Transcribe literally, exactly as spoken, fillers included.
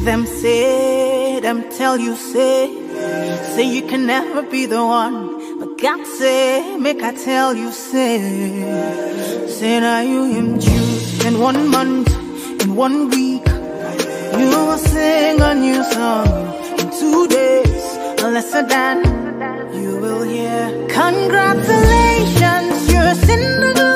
Them say, them tell you say, say you can never be the one. But God say, make I tell you say, say now you him choose. In one month, in one week, you will sing a new song. In two days, lesser than you will hear. Congratulations, you're a Cinderella.